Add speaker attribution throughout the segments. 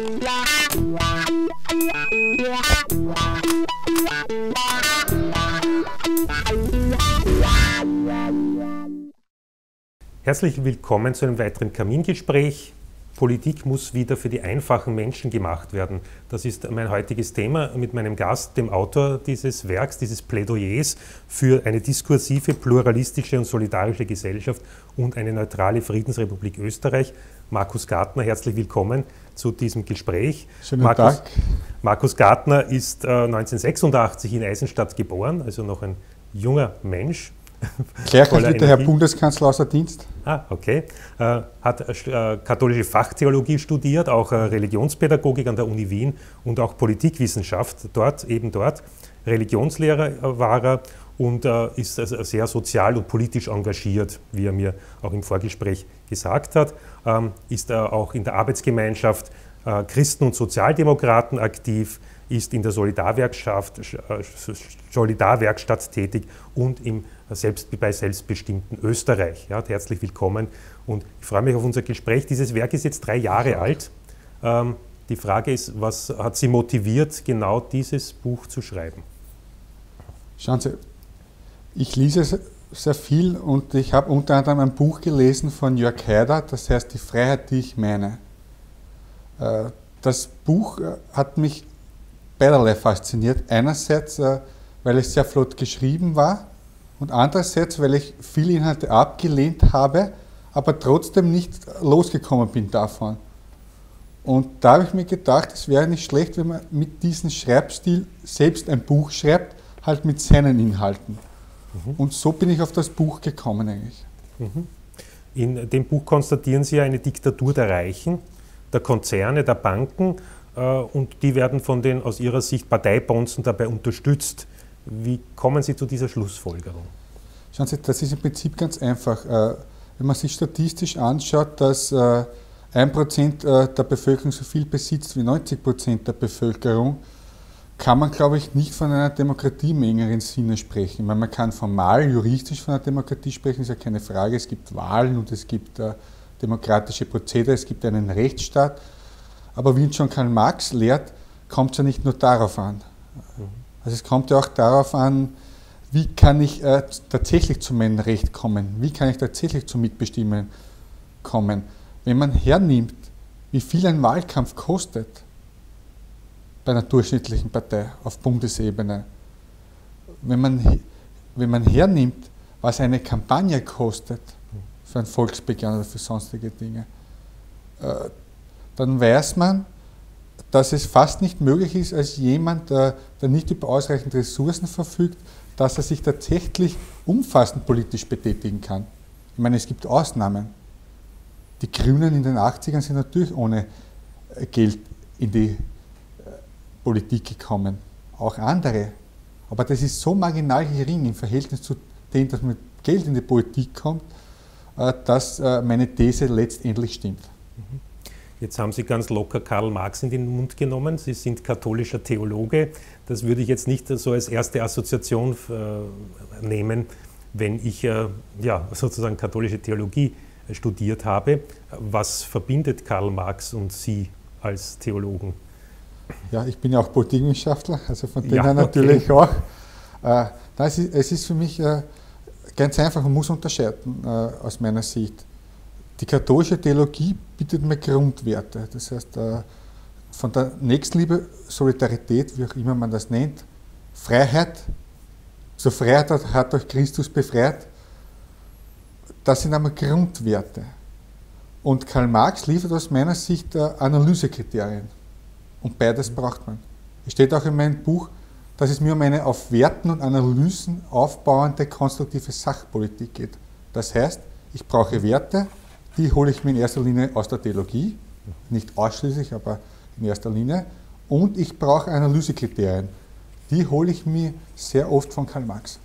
Speaker 1: Herzlich willkommen zu einem weiteren Kamingespräch. Politik muss wieder für die einfachen Menschen gemacht werden. Das ist mein heutiges Thema mit meinem Gast, dem Autor dieses Werks, dieses Plädoyers für eine diskursive, pluralistische und solidarische Gesellschaft und eine neutrale Friedensrepublik Österreich. Markus Gartner, herzlich willkommen zu diesem Gespräch.
Speaker 2: Schönen Tag.
Speaker 1: Markus Gartner ist 1986 in Eisenstadt geboren, also noch ein junger Mensch.
Speaker 2: Gleich wird der Herr Bundeskanzler außer Dienst.
Speaker 1: Ah, okay. Hat katholische Fachtheologie studiert, auch Religionspädagogik an der Uni Wien und auch Politikwissenschaft dort. Religionslehrer war er und ist sehr sozial und politisch engagiert, wie er mir auch im Vorgespräch gesagt hat. Ist auch in der Arbeitsgemeinschaft Christen und Sozialdemokraten aktiv, ist in der Solidarwerkstatt tätig und bei Selbstbestimmten Österreich. Ja, herzlich willkommen und ich freue mich auf unser Gespräch. Dieses Werk ist jetzt 3 Jahre alt. Die Frage ist, was hat Sie motiviert, genau dieses Buch zu schreiben?
Speaker 2: Schauen Sie, ich lese sehr viel und ich habe unter anderem ein Buch gelesen von Jörg Haider, das heißt Die Freiheit, die ich meine. Das Buch hat mich beiderlei fasziniert. Einerseits, weil es sehr flott geschrieben war und andererseits, weil ich viele Inhalte abgelehnt habe, aber trotzdem nicht losgekommen bin davon. Und da habe ich mir gedacht, es wäre nicht schlecht, wenn man mit diesem Schreibstil selbst ein Buch schreibt, halt mit seinen Inhalten. Und so bin ich auf das Buch gekommen eigentlich.
Speaker 1: In dem Buch konstatieren Sie eine Diktatur der Reichen, der Konzerne, der Banken, und die werden von den aus Ihrer Sicht Parteibonzen dabei unterstützt. Wie kommen Sie zu dieser Schlussfolgerung?
Speaker 2: Schauen Sie, das ist im Prinzip ganz einfach. Wenn man sich statistisch anschaut, dass 1% der Bevölkerung so viel besitzt wie 90% der Bevölkerung, kann man, glaube ich, nicht von einer Demokratie im engeren Sinne sprechen. Weil man kann formal, juristisch von einer Demokratie sprechen, ist ja keine Frage. Es gibt Wahlen und es gibt demokratische Prozedere, es gibt einen Rechtsstaat. Aber wie uns schon Karl Marx lehrt, kommt es ja nicht nur darauf an. Also es kommt ja auch darauf an, wie kann ich tatsächlich zu meinem Recht kommen, wie kann ich tatsächlich zum Mitbestimmen kommen. Wenn man hernimmt, wie viel ein Wahlkampf kostet bei einer durchschnittlichen Partei auf Bundesebene, wenn man hernimmt, was eine Kampagne kostet für ein Volksbegehren oder für sonstige Dinge, dann weiß man, dass es fast nicht möglich ist, als jemand, der nicht über ausreichend Ressourcen verfügt, dass er sich tatsächlich umfassend politisch betätigen kann. Ich meine, es gibt Ausnahmen. Die Grünen in den 80ern sind natürlich ohne Geld in die Politik gekommen. Auch andere. Aber das ist so marginal gering im Verhältnis zu dem, dass man mit Geld in die Politik kommt, dass meine These letztendlich stimmt.
Speaker 1: Jetzt haben Sie ganz locker Karl Marx in den Mund genommen. Sie sind katholischer Theologe. Das würde ich jetzt nicht so als erste Assoziation nehmen, wenn ich sozusagen katholische Theologie studiert habe. Was verbindet Karl Marx und Sie als Theologen?
Speaker 2: Ja, ich bin ja auch Politikwissenschaftler, also von dem her natürlich auch. Es ist für mich ganz einfach, man muss unterscheiden aus meiner Sicht. Die katholische Theologie bietet mir Grundwerte, das heißt von der Nächstenliebe, Solidarität, wie auch immer man das nennt, Freiheit, zur Freiheit hat euch Christus befreit, das sind einmal Grundwerte. Und Karl Marx liefert aus meiner Sicht Analysekriterien und beides braucht man. Es steht auch in meinem Buch, dass es mir um eine auf Werten und Analysen aufbauende konstruktive Sachpolitik geht. Das heißt, ich brauche Werte, die hole ich mir in erster Linie aus der Theologie, nicht ausschließlich, aber in erster Linie. Und ich brauche Analysekriterien. Die hole ich mir sehr oft von Karl Marx.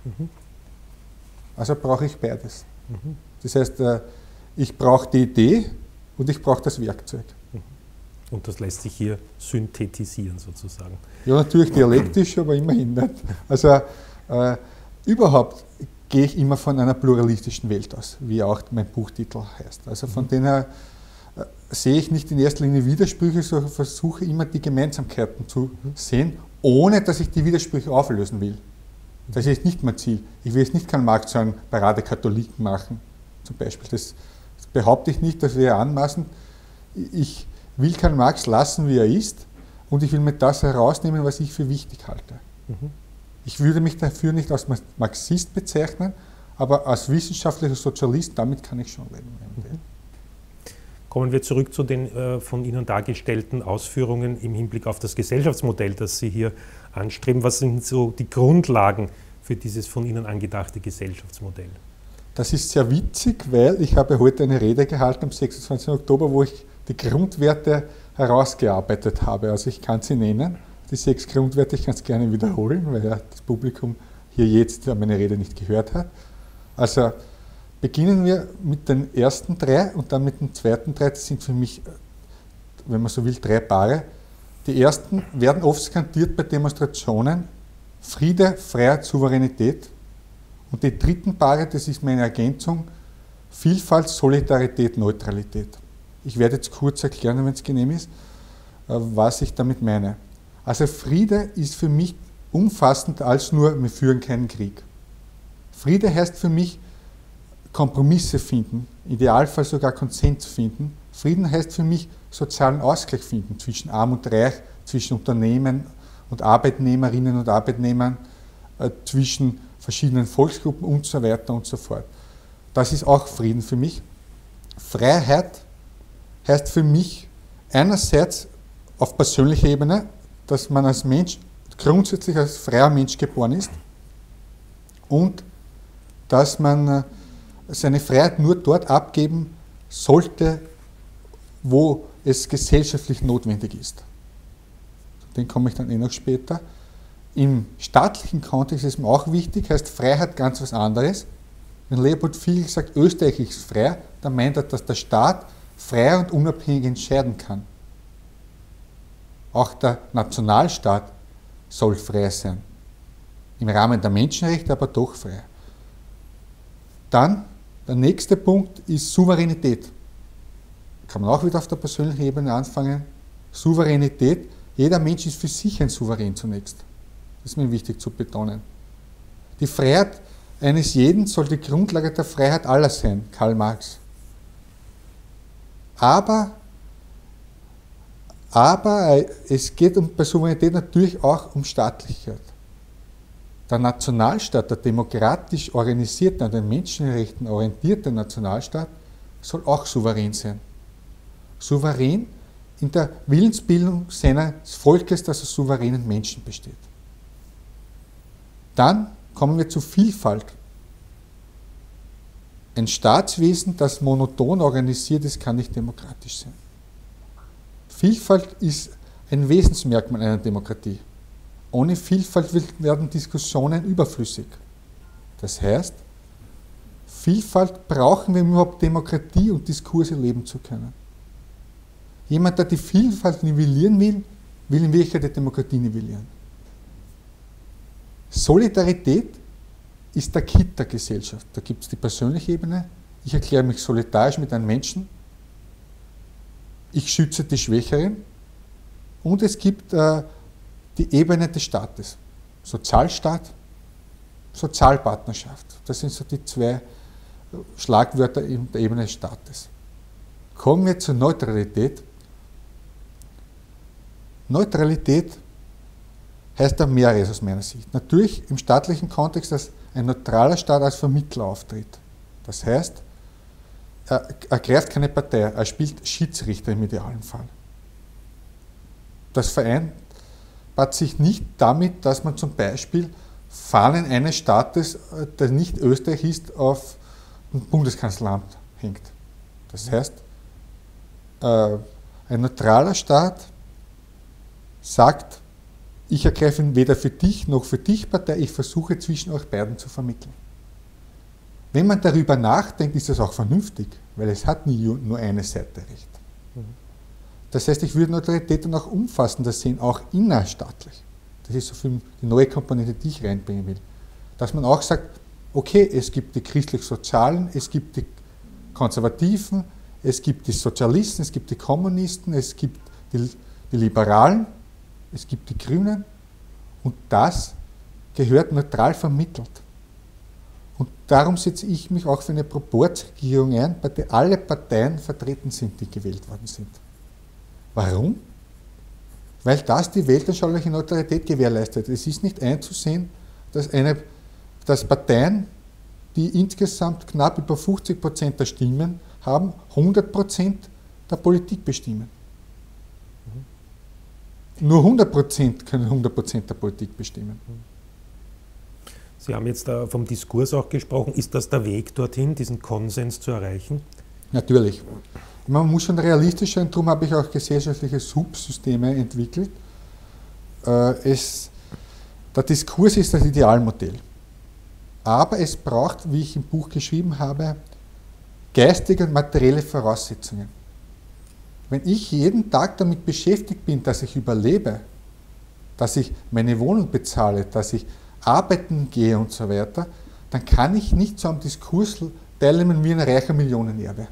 Speaker 2: Also brauche ich beides. Das heißt, ich brauche die Idee und ich brauche das Werkzeug.
Speaker 1: Und das lässt sich hier synthetisieren sozusagen.
Speaker 2: Ja, natürlich dialektisch, aber immerhin nicht. Also überhaupt gehe ich immer von einer pluralistischen Welt aus, wie auch mein Buchtitel heißt. Also von dem her sehe ich nicht in erster Linie Widersprüche, sondern versuche immer die Gemeinsamkeiten zu sehen, ohne dass ich die Widersprüche auflösen will. Das ist nicht mein Ziel. Ich will jetzt nicht Karl Marx zu einem Paradekatholiken machen, zum Beispiel. Das behaupte ich nicht, das wäre anmaßend. Ich will Karl Marx lassen, wie er ist, und ich will mir das herausnehmen, was ich für wichtig halte. Ich würde mich dafür nicht als Marxist bezeichnen, aber als wissenschaftlicher Sozialist, damit kann ich schon leben.
Speaker 1: Kommen wir zurück zu den von Ihnen dargestellten Ausführungen im Hinblick auf das Gesellschaftsmodell, das Sie hier anstreben. Was sind so die Grundlagen für dieses von Ihnen angedachte Gesellschaftsmodell?
Speaker 2: Das ist sehr witzig, weil ich habe heute eine Rede gehalten am 26. Oktober, wo ich die Grundwerte herausgearbeitet habe. Also ich kann sie nennen, die 6 Grundwerte, ich kann es gerne wiederholen, weil ja das Publikum hier jetzt meine Rede nicht gehört hat. Also beginnen wir mit den ersten 3 und dann mit den zweiten 3. Das sind für mich, wenn man so will, 3 Paare. Die ersten werden oft skandiert bei Demonstrationen: Friede, Freiheit, Souveränität. Und die dritten Paare, das ist meine Ergänzung: Vielfalt, Solidarität, Neutralität. Ich werde jetzt kurz erklären, wenn es genehm ist, was ich damit meine. Also Friede ist für mich umfassender als nur, wir führen keinen Krieg. Friede heißt für mich, Kompromisse finden, im Idealfall sogar Konsens finden. Frieden heißt für mich, sozialen Ausgleich finden zwischen Arm und Reich, zwischen Unternehmen und Arbeitnehmerinnen und Arbeitnehmern, zwischen verschiedenen Volksgruppen und so weiter und so fort. Das ist auch Frieden für mich. Freiheit heißt für mich einerseits auf persönlicher Ebene, dass man als Mensch grundsätzlich als freier Mensch geboren ist und dass man seine Freiheit nur dort abgeben sollte, wo es gesellschaftlich notwendig ist. Den komme ich dann noch später. Im staatlichen Kontext ist es mir auch wichtig, heißt Freiheit ganz was anderes. Wenn Leopold Fiegel sagt, Österreich ist frei, dann meint er, dass der Staat frei und unabhängig entscheiden kann. Auch der Nationalstaat soll frei sein. Im Rahmen der Menschenrechte, aber doch frei. Dann, der nächste Punkt ist Souveränität. Kann man auch wieder auf der persönlichen Ebene anfangen. Souveränität, jeder Mensch ist für sich ein Souverän zunächst. Das ist mir wichtig zu betonen. Die Freiheit eines jeden soll die Grundlage der Freiheit aller sein, Karl Marx. Aber es geht bei Souveränität natürlich auch um Staatlichkeit. Der Nationalstaat, der demokratisch organisierte, an den Menschenrechten orientierte Nationalstaat, soll auch souverän sein. Souverän in der Willensbildung seines Volkes, das aus souveränen Menschen besteht. Dann kommen wir zu Vielfalt. Ein Staatswesen, das monoton organisiert ist, kann nicht demokratisch sein. Vielfalt ist ein Wesensmerkmal einer Demokratie. Ohne Vielfalt werden Diskussionen überflüssig. Das heißt, Vielfalt brauchen wir, um überhaupt Demokratie und Diskurse leben zu können. Jemand, der die Vielfalt nivellieren will, will in Wirklichkeit die Demokratie nivellieren. Solidarität ist der Kit der Gesellschaft. Da gibt es die persönliche Ebene. Ich erkläre mich solidarisch mit einem Menschen. Ich schütze die Schwächeren. Und es gibt die Ebene des Staates. Sozialstaat, Sozialpartnerschaft. Das sind so die 2 Schlagwörter in der Ebene des Staates. Kommen wir zur Neutralität. Neutralität heißt da mehreres aus meiner Sicht. Natürlich im staatlichen Kontext, dass ein neutraler Staat als Vermittler auftritt. Das heißt, er ergreift keine Partei, er spielt Schiedsrichter im idealen Fall. Das vereinbart sich nicht damit, dass man zum Beispiel Fahnen eines Staates, der nicht Österreich ist, auf ein Bundeskanzleramt hängt. Das heißt, ein neutraler Staat sagt, ich ergreife weder für dich noch für dich Partei, ich versuche zwischen euch beiden zu vermitteln. Wenn man darüber nachdenkt, ist das auch vernünftig, weil es hat nie nur eine Seite recht. Das heißt, ich würde Neutralität dann auch umfassender sehen, auch innerstaatlich. Das ist so für die neue Komponente, die ich reinbringen will. Dass man auch sagt, okay, es gibt die christlich-sozialen, es gibt die Konservativen, es gibt die Sozialisten, es gibt die Kommunisten, es gibt die Liberalen, es gibt die Grünen und das gehört neutral vermittelt. Und darum setze ich mich auch für eine Proporzregierung ein, bei der alle Parteien vertreten sind, die gewählt worden sind. Warum? Weil das die weltanschauliche Neutralität gewährleistet. Es ist nicht einzusehen, dass Parteien, die insgesamt knapp über 50% der Stimmen haben, 100% der Politik bestimmen. Nur 100% können 100% der Politik bestimmen.
Speaker 1: Sie haben jetzt vom Diskurs auch gesprochen. Ist das der Weg dorthin, diesen Konsens zu erreichen?
Speaker 2: Natürlich. Man muss schon realistisch sein, darum habe ich auch gesellschaftliche Subsysteme entwickelt. Der Diskurs ist das Idealmodell. Aber es braucht, wie ich im Buch geschrieben habe, geistige und materielle Voraussetzungen. Wenn ich jeden Tag damit beschäftigt bin, dass ich überlebe, dass ich meine Wohnung bezahle, dass ich arbeiten gehe und so weiter, dann kann ich nicht zu einem Diskurs teilnehmen wie ein reicher Millionenerbe.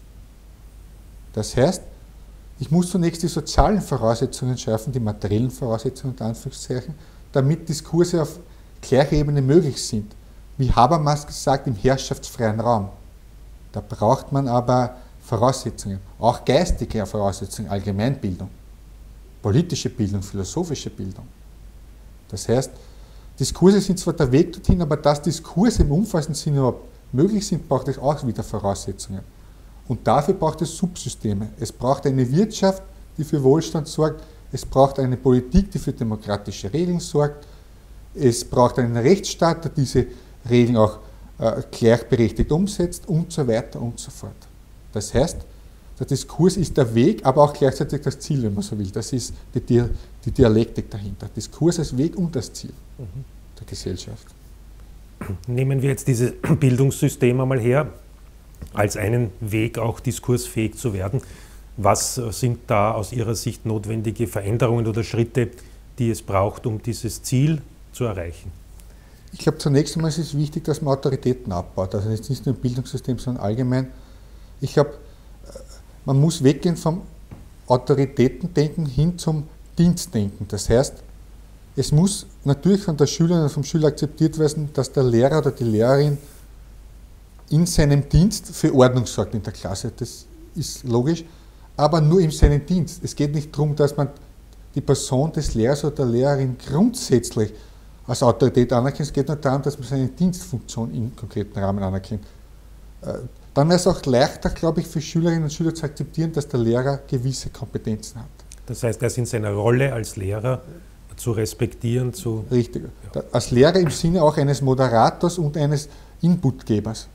Speaker 2: Das heißt, ich muss zunächst die sozialen Voraussetzungen schaffen, die materiellen Voraussetzungen unter Anführungszeichen, damit Diskurse auf gleicher Ebene möglich sind. Wie Habermas gesagt, im herrschaftsfreien Raum. Da braucht man aber Voraussetzungen, auch geistige Voraussetzungen, Allgemeinbildung, politische Bildung, philosophische Bildung. Das heißt, Diskurse sind zwar der Weg dorthin, aber dass Diskurse im umfassenden Sinne überhaupt möglich sind, braucht es auch wieder Voraussetzungen. Und dafür braucht es Subsysteme. Es braucht eine Wirtschaft, die für Wohlstand sorgt. Es braucht eine Politik, die für demokratische Regeln sorgt. Es braucht einen Rechtsstaat, der diese Regeln auch gleichberechtigt umsetzt und so weiter und so fort. Das heißt, der Diskurs ist der Weg, aber auch gleichzeitig das Ziel, wenn man so will. Das ist die Dialektik dahinter. Diskurs als Weg und das Ziel der Gesellschaft.
Speaker 1: Nehmen wir jetzt dieses Bildungssystem einmal her, als einen Weg auch diskursfähig zu werden. Was sind da aus Ihrer Sicht notwendige Veränderungen oder Schritte, die es braucht, um dieses Ziel zu erreichen?
Speaker 2: Ich glaube, zunächst einmal ist es wichtig, dass man Autoritäten abbaut. Also jetzt nicht nur im Bildungssystem, sondern allgemein. Ich glaube, man muss weggehen vom Autoritätendenken hin zum Dienstdenken. Das heißt, es muss natürlich von der Schülerin und vom Schüler akzeptiert werden, dass der Lehrer oder die Lehrerin in seinem Dienst für Ordnung sorgt in der Klasse. Das ist logisch, aber nur in seinem Dienst. Es geht nicht darum, dass man die Person des Lehrers oder der Lehrerin grundsätzlich als Autorität anerkennt. Es geht nur darum, dass man seine Dienstfunktion im konkreten Rahmen anerkennt. Dann wäre es auch leichter, glaube ich, für Schülerinnen und Schüler zu akzeptieren, dass der Lehrer gewisse Kompetenzen hat.
Speaker 1: Das heißt, er ist in seiner Rolle als Lehrer zu respektieren, zu...
Speaker 2: Richtig. Ja. Als Lehrer im Sinne auch eines Moderators und eines Inputgebers.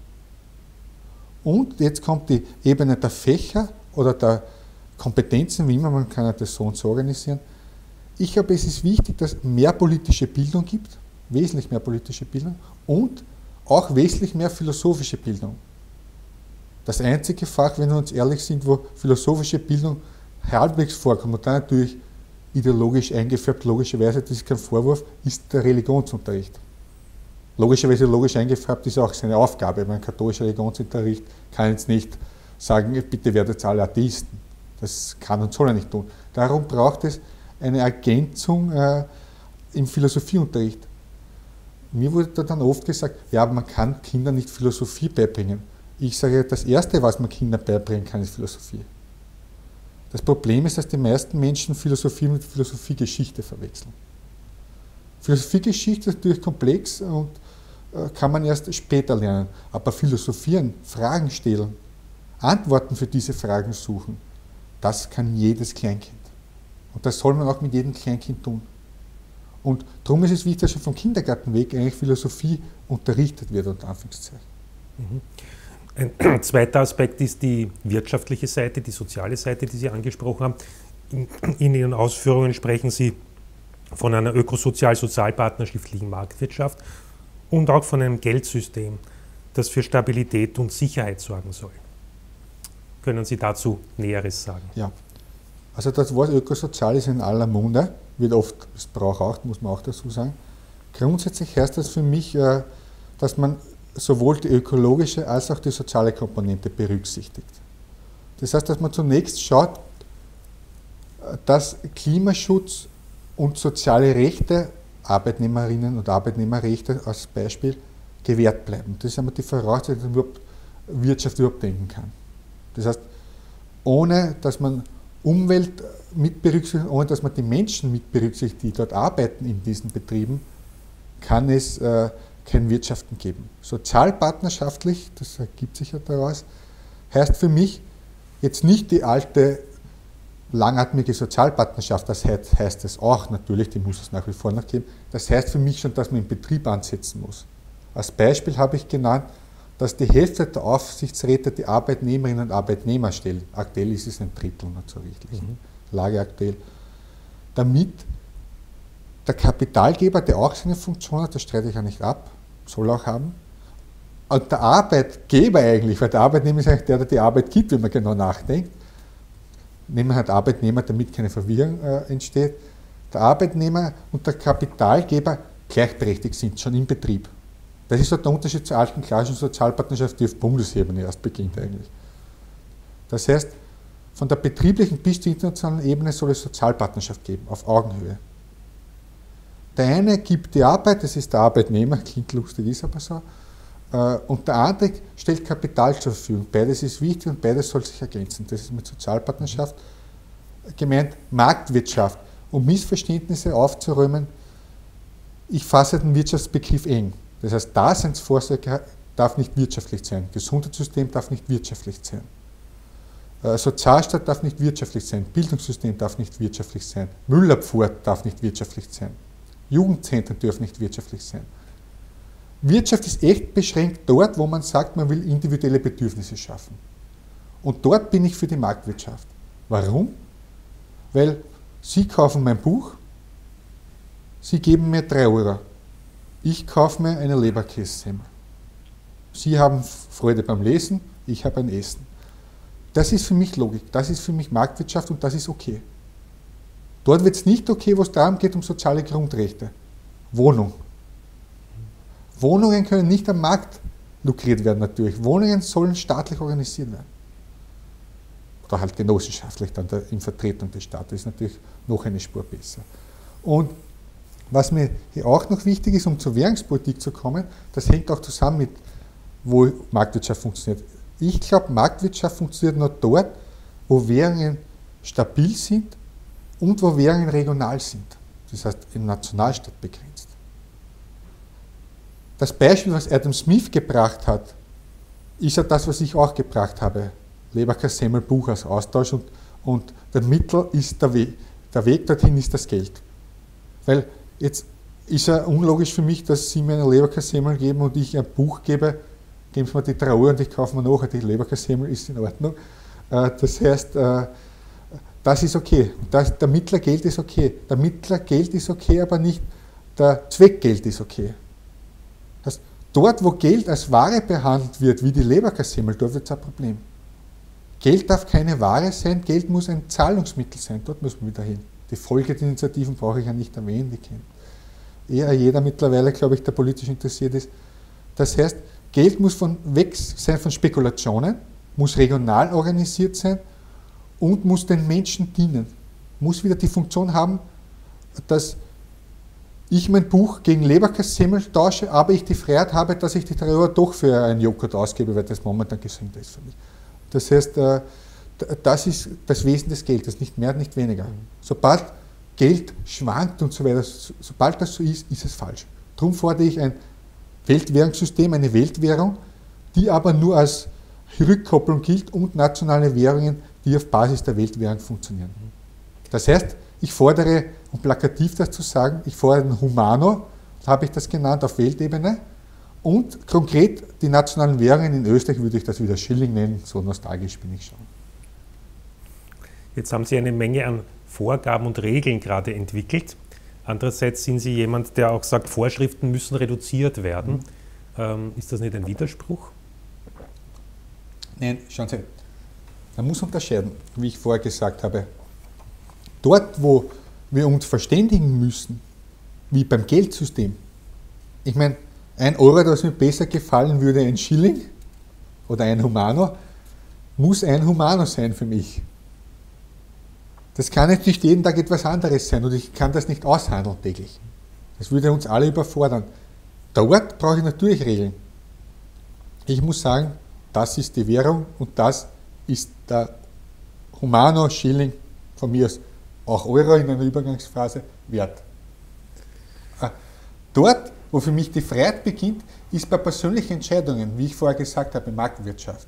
Speaker 2: Und jetzt kommt die Ebene der Fächer oder der Kompetenzen, wie immer, man kann das so und so organisieren. Ich glaube, es ist wichtig, dass es mehr politische Bildung gibt, wesentlich mehr politische Bildung und auch wesentlich mehr philosophische Bildung. Das einzige Fach, wenn wir uns ehrlich sind, wo philosophische Bildung halbwegs vorkommt und dann natürlich ideologisch eingefärbt, logischerweise, das ist kein Vorwurf, ist der Religionsunterricht. Logischerweise logisch eingefärbt ist auch seine Aufgabe. Mein katholischer Religionsunterricht kann jetzt nicht sagen, bitte werdet alle Atheisten. Das kann und soll er nicht tun. Darum braucht es eine Ergänzung im Philosophieunterricht. Mir wurde dann oft gesagt, ja, aber man kann Kindern nicht Philosophie beibringen. Ich sage, das Erste, was man Kindern beibringen kann, ist Philosophie. Das Problem ist, dass die meisten Menschen Philosophie mit Philosophiegeschichte verwechseln. Philosophiegeschichte ist natürlich komplex und kann man erst später lernen. Aber philosophieren, Fragen stellen, Antworten für diese Fragen suchen, das kann jedes Kleinkind. Und das soll man auch mit jedem Kleinkind tun. Und darum ist es wichtig, dass schon vom Kindergartenweg eigentlich Philosophie unterrichtet wird, unter Anführungszeichen.
Speaker 1: Ein zweiter Aspekt ist die wirtschaftliche Seite, die soziale Seite, die Sie angesprochen haben. In Ihren Ausführungen sprechen Sie von einer ökosozial-sozialpartnerschaftlichen Marktwirtschaft und auch von einem Geldsystem, das für Stabilität und Sicherheit sorgen soll. Können Sie dazu Näheres sagen?
Speaker 2: Ja, also das Wort ökosozial ist in aller Munde, wird oft missbraucht, muss man auch dazu sagen. Grundsätzlich heißt das für mich, dass man sowohl die ökologische als auch die soziale Komponente berücksichtigt. Das heißt, dass man zunächst schaut, dass Klimaschutz und soziale Rechte, Arbeitnehmerinnen und Arbeitnehmerrechte als Beispiel, gewährt bleiben. Das ist einmal die Voraussetzung, dass Wirtschaft überhaupt denken kann. Das heißt, ohne dass man Umwelt mit berücksichtigt, ohne dass man die Menschen mit berücksichtigt, die dort arbeiten in diesen Betrieben, kann es kein Wirtschaften geben. Sozialpartnerschaftlich, das ergibt sich ja daraus, heißt für mich jetzt nicht die alte langatmige Sozialpartnerschaft, das heißt es auch natürlich, die muss es nach wie vor noch geben, das heißt für mich schon, dass man im Betrieb ansetzen muss. Als Beispiel habe ich genannt, dass die Hälfte der Aufsichtsräte die Arbeitnehmerinnen und Arbeitnehmer stellen. Aktuell ist es ein Drittel noch zur rechtlichen Lage aktuell. Damit der Kapitalgeber, der auch seine Funktion hat, das streite ich ja nicht ab, soll auch haben, und der Arbeitgeber eigentlich, weil der Arbeitnehmer ist eigentlich der, der die Arbeit gibt, wenn man genau nachdenkt, nehmen wir halt Arbeitnehmer, damit keine Verwirrung entsteht, der Arbeitnehmer und der Kapitalgeber gleichberechtigt sind, schon im Betrieb. Das ist so der Unterschied zur alten klassischen Sozialpartnerschaft, die auf Bundesebene erst beginnt eigentlich. Das heißt, von der betrieblichen bis zur internationalen Ebene soll es Sozialpartnerschaft geben, auf Augenhöhe. Der eine gibt die Arbeit, das ist der Arbeitnehmer, klingt lustig, ist aber so, und der andere stellt Kapital zur Verfügung. Beides ist wichtig und beides soll sich ergänzen. Das ist mit Sozialpartnerschaft gemeint, Marktwirtschaft, um Missverständnisse aufzuräumen. Ich fasse den Wirtschaftsbegriff eng. Das heißt, Daseinsvorsorge darf nicht wirtschaftlich sein, Gesundheitssystem darf nicht wirtschaftlich sein, Sozialstaat darf nicht wirtschaftlich sein, Bildungssystem darf nicht wirtschaftlich sein, Müllabfuhr darf nicht wirtschaftlich sein, Jugendzentren dürfen nicht wirtschaftlich sein. Wirtschaft ist echt beschränkt dort, wo man sagt, man will individuelle Bedürfnisse schaffen. Und dort bin ich für die Marktwirtschaft. Warum? Weil Sie kaufen mein Buch, Sie geben mir 3 Euro. Ich kaufe mir eine Leberkässemmel. Sie haben Freude beim Lesen, ich habe ein Essen. Das ist für mich Logik, das ist für mich Marktwirtschaft und das ist okay. Dort wird es nicht okay, wo es darum geht, um soziale Grundrechte. Wohnung. Wohnungen können nicht am Markt lukriert werden natürlich. Wohnungen sollen staatlich organisiert werden. Oder halt genossenschaftlich dann in Vertretung des Staates. Das ist natürlich noch eine Spur besser. Und was mir hier auch noch wichtig ist, um zur Währungspolitik zu kommen, das hängt auch zusammen mit, wo Marktwirtschaft funktioniert. Ich glaube, Marktwirtschaft funktioniert nur dort, wo Währungen stabil sind und wo Währungen regional sind. Das heißt, im Nationalstaat begrenzt. Das Beispiel, was Adam Smith gebracht hat, ist ja das, was ich auch gebracht habe. Leberkassemmel, Buch als Austausch und der Mittel ist der Weg. Der Weg dorthin ist das Geld. Weil jetzt ist ja unlogisch für mich, dass Sie mir eine Leberkassemmel geben und ich ein Buch gebe, geben Sie mir die 3 Euro und ich kaufe mir nachher die Leberkassemmel, ist in Ordnung. Das heißt, das ist okay. Der Mittlergeld ist okay. Der Mittlergeld ist okay, aber nicht der Zweckgeld ist okay. Das, dort, wo Geld als Ware behandelt wird, wie die Leberkassemmel, dort wird es ein Problem. Geld darf keine Ware sein, Geld muss ein Zahlungsmittel sein, dort müssen wir wieder hin. Die Folgeinitiativen brauche ich ja nicht erwähnen, die kennt eher jeder mittlerweile, glaube ich, der politisch interessiert ist. Das heißt, Geld muss weg sein von Spekulationen, muss regional organisiert sein und muss den Menschen dienen. Muss wieder die Funktion haben, dass ich mein Buch gegen Leberkassemmel tausche, aber ich die Freiheit habe, dass ich die 3 Euro doch für einen Joghurt ausgebe, weil das momentan gesünder ist für mich. Das heißt, das ist das Wesen des Geldes, nicht mehr, nicht weniger. Sobald Geld schwankt und so weiter, sobald das so ist, ist es falsch. Darum fordere ich ein Weltwährungssystem, eine Weltwährung, die aber nur als Rückkopplung gilt und nationale Währungen, die auf Basis der Weltwährung funktionieren. Das heißt, ich fordere, um plakativ das zu sagen, ich fordere den Humano, habe ich das genannt, auf Weltebene, und konkret die nationalen Währungen. In Österreich würde ich das wieder Schilling nennen, so nostalgisch bin ich schon.
Speaker 1: Jetzt haben Sie eine Menge an Vorgaben und Regeln gerade entwickelt. Andererseits sind Sie jemand, der auch sagt, Vorschriften müssen reduziert werden. Ist das nicht ein Widerspruch?
Speaker 2: Nein, schauen Sie, man muss unterscheiden, wie ich vorher gesagt habe. Dort, wo wir uns verständigen müssen, wie beim Geldsystem, ich meine, 1 Euro, das mir besser gefallen würde, ein Schilling oder ein Humano, muss ein Humanus sein für mich. Das kann jetzt nicht jeden Tag etwas anderes sein und ich kann das nicht aushandeln täglich. Das würde uns alle überfordern. Dort brauche ich natürlich Regeln. Ich muss sagen, das ist die Währung und das ist der Humano-Schilling von mir aus, auch Euro in einer Übergangsphase, wert. Dort, wo für mich die Freiheit beginnt, ist bei persönlichen Entscheidungen, wie ich vorher gesagt habe, Marktwirtschaft.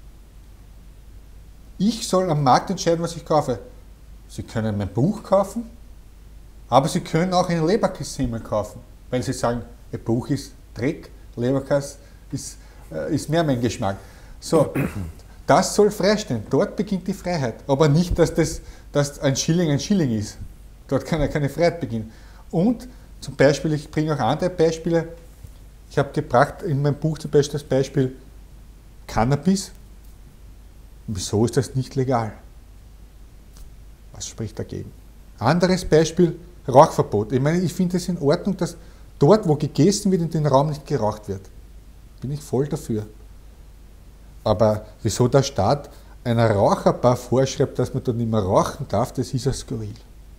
Speaker 2: Ich soll am Markt entscheiden, was ich kaufe. Sie können mein Buch kaufen, aber Sie können auch einen Leberkässemmel kaufen, weil Sie sagen, ein Buch ist Dreck, Leberkäse ist mehr mein Geschmack. So, das soll freistehen. Dort beginnt die Freiheit. Aber nicht, dass ein Schilling ist. Dort kann ja keine Freiheit beginnen. Und zum Beispiel, ich bringe auch andere Beispiele. Ich habe gebracht in meinem Buch zum Beispiel das Beispiel Cannabis. Wieso ist das nicht legal? Was spricht dagegen? Anderes Beispiel, Rauchverbot. Ich meine, ich finde es in Ordnung, dass dort, wo gegessen wird, in den Raum nicht geraucht wird. Bin ich voll dafür. Aber wieso der Staat einer Raucherbar vorschreibt, dass man dort nicht mehr rauchen darf, das ist ja skurril.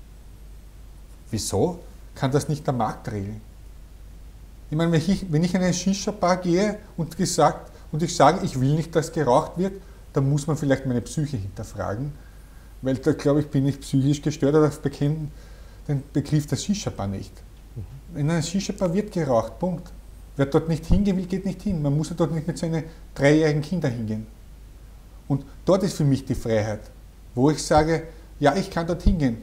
Speaker 2: Wieso kann das nicht der Markt regeln? Ich meine, wenn ich in eine Shisha-Bar gehe und ich sage, ich will nicht, dass geraucht wird, dann muss man vielleicht meine Psyche hinterfragen, weil da, glaube ich, bin ich psychisch gestört oder bekenne den Begriff der Shisha-Bar nicht. In einer Shisha-Bar wird geraucht, Punkt. Wer dort nicht hingehen will, geht nicht hin. Man muss ja dort nicht mit seinen 3-jährigen Kindern hingehen. Und dort ist für mich die Freiheit, wo ich sage, ja, ich kann dort hingehen.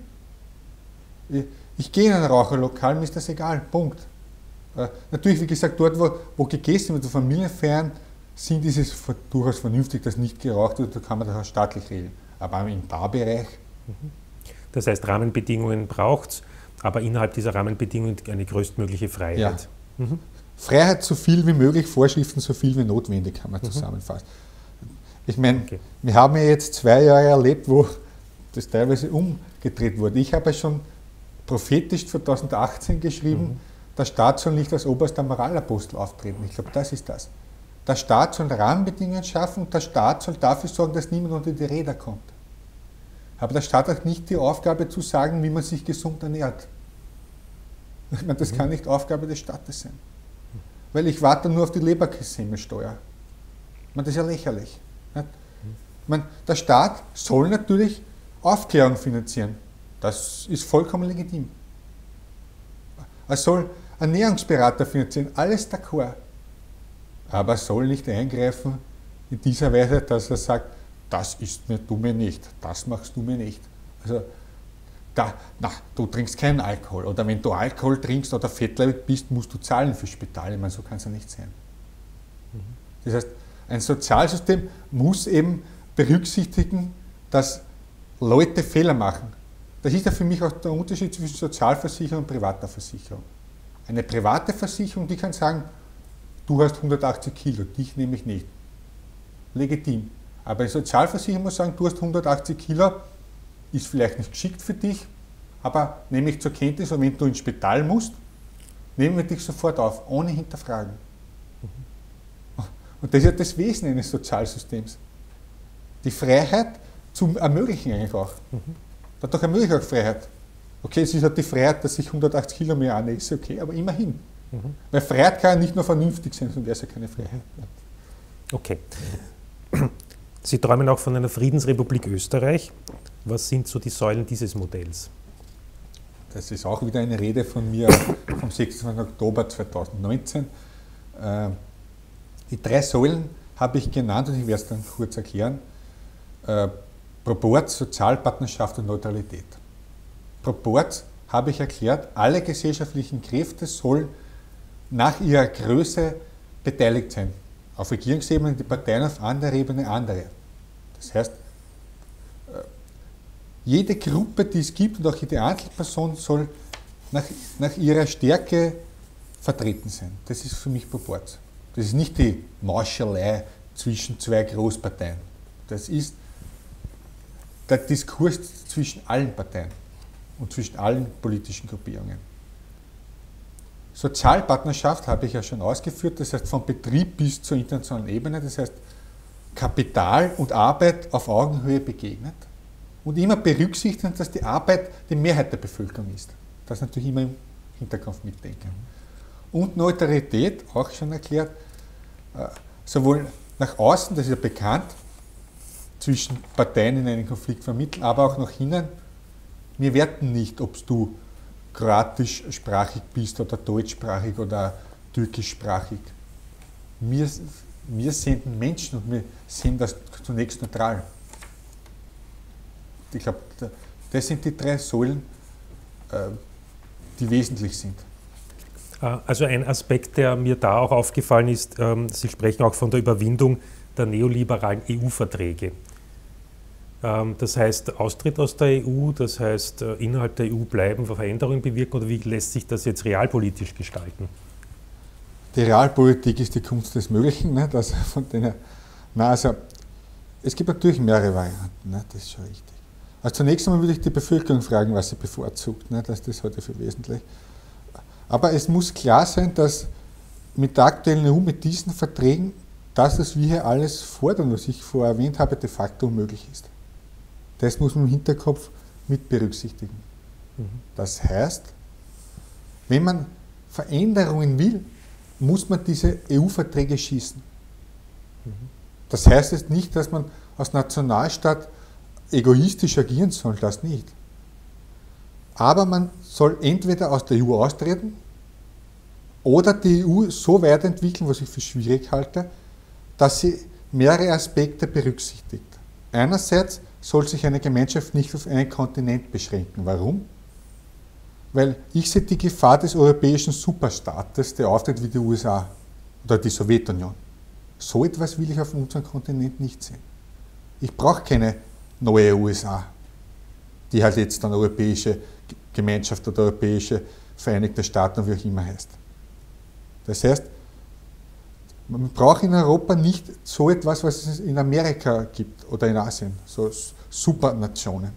Speaker 2: Ich gehe in ein Raucherlokal, mir ist das egal, Punkt. Natürlich, wie gesagt, dort, wo gegessen wird, wo Familienfeiern sind, ist es durchaus vernünftig, dass nicht geraucht wird, da kann man das auch staatlich regeln. Aber im Barbereich.
Speaker 1: Das heißt, Rahmenbedingungen braucht es, aber innerhalb dieser Rahmenbedingungen eine größtmögliche Freiheit.
Speaker 2: Ja. Freiheit so viel wie möglich, Vorschriften so viel wie notwendig, kann man zusammenfassen. Ich meine, wir haben ja jetzt 2 Jahre erlebt, wo das teilweise umgedreht wurde. Ich habe ja schon prophetisch 2018 geschrieben, der Staat soll nicht als oberster Moralapostel auftreten. Ich glaube, das ist das. Der Staat soll Rahmenbedingungen schaffen und der Staat soll dafür sorgen, dass niemand unter die Räder kommt. Aber der Staat hat nicht die Aufgabe zu sagen, wie man sich gesund ernährt. Ich meine, das kann nicht Aufgabe des Staates sein. Weil ich warte nur auf die Leberkässemmelsteuer. Ich meine, das ist ja lächerlich. Nicht? Ich meine, der Staat soll natürlich Aufklärung finanzieren. Das ist vollkommen legitim. Er soll Ernährungsberater finanzieren, alles d'accord. Aber er soll nicht eingreifen in dieser Weise, dass er sagt, das isst mir, du mir nicht, das machst du mir nicht. Also, du trinkst keinen Alkohol. Oder wenn du Alkohol trinkst oder fettleibig bist, musst du zahlen fürs Spital. Ich meine, so kann es ja nicht sein. Das heißt, ein Sozialsystem muss eben berücksichtigen, dass Leute Fehler machen. Das ist ja für mich auch der Unterschied zwischen Sozialversicherung und privater Versicherung. Eine private Versicherung, die kann sagen, du hast 180 Kilo, dich nehme ich nicht. Legitim. Aber eine Sozialversicherung muss sagen, du hast 180 Kilo, ist vielleicht nicht geschickt für dich, aber nehme ich zur Kenntnis und wenn du ins Spital musst, nehmen wir dich sofort auf, ohne hinterfragen. Und das ist ja das Wesen eines Sozialsystems. Die Freiheit zum Ermöglichen eigentlich auch. Dadurch ermöglicht auch Freiheit. Okay, es ist halt die Freiheit, dass ich 180 Kilo mehr annehme, okay, aber immerhin. Weil Freiheit kann ja nicht nur vernünftig sein, sonst wäre es ja keine Freiheit.
Speaker 1: Okay. Sie träumen auch von einer Friedensrepublik Österreich. Was sind so die Säulen dieses Modells?
Speaker 2: Das ist auch wieder eine Rede von mir vom 26. Oktober 2019. Die 3 Säulen habe ich genannt und ich werde es dann kurz erklären. Proporz, Sozialpartnerschaft und Neutralität. Proporz habe ich erklärt, alle gesellschaftlichen Kräfte sollen nach ihrer Größe beteiligt sein. Auf Regierungsebene die Parteien, auf anderer Ebene andere. Das heißt, jede Gruppe, die es gibt und auch jede Einzelperson soll nach ihrer Stärke vertreten sein. Das ist für mich Proporz. Das ist nicht die Mauschelei zwischen 2 Großparteien. Das ist der Diskurs zwischen allen Parteien und zwischen allen politischen Gruppierungen. Sozialpartnerschaft habe ich ja schon ausgeführt, das heißt von Betrieb bis zur internationalen Ebene. Das heißt, Kapital und Arbeit auf Augenhöhe begegnet und immer berücksichtigen, dass die Arbeit die Mehrheit der Bevölkerung ist. Das natürlich immer im Hinterkopf mitdenken. Und Neutralität, auch schon erklärt, sowohl nach außen, das ist ja bekannt, zwischen Parteien in einen Konflikt vermitteln, aber auch nach innen. Wir werten nicht, ob du kroatischsprachig bist oder deutschsprachig oder türkischsprachig. Wir sind Menschen und wir sind das zunächst neutral. Ich glaube, das sind die 3 Säulen, die wesentlich sind.
Speaker 1: Also ein Aspekt, der mir da auch aufgefallen ist, Sie sprechen auch von der Überwindung der neoliberalen EU-Verträge. Das heißt, Austritt aus der EU, das heißt, innerhalb der EU bleiben, Veränderungen bewirken, oder wie lässt sich das jetzt realpolitisch gestalten?
Speaker 2: Die Realpolitik ist die Kunst des Möglichen. Nicht? Also von denen, also, es gibt natürlich mehrere Varianten, nicht? Das ist schon richtig. Also zunächst einmal würde ich die Bevölkerung fragen, was sie bevorzugt. Nicht? Das halte ich für wesentlich. Aber es muss klar sein, dass mit der aktuellen EU, mit diesen Verträgen, das, was wir hier alles fordern, was ich vorher erwähnt habe, de facto unmöglich ist. Das muss man im Hinterkopf mit berücksichtigen. Das heißt, wenn man Veränderungen will, muss man diese EU-Verträge schießen. Das heißt jetzt nicht, dass man als Nationalstaat egoistisch agieren soll, das nicht. Aber man soll entweder aus der EU austreten oder die EU so weiterentwickeln, was ich für schwierig halte, dass sie mehrere Aspekte berücksichtigt. Einerseits soll sich eine Gemeinschaft nicht auf einen Kontinent beschränken. Warum? Weil ich sehe die Gefahr des europäischen Superstaates, der auftritt wie die USA oder die Sowjetunion. So etwas will ich auf unserem Kontinent nicht sehen. Ich brauche keine neue USA, die halt jetzt dann Europäische Gemeinschaft oder Europäische Vereinigte Staaten, wie auch immer heißt. Das heißt, man braucht in Europa nicht so etwas, was es in Amerika gibt oder in Asien, so Supernationen.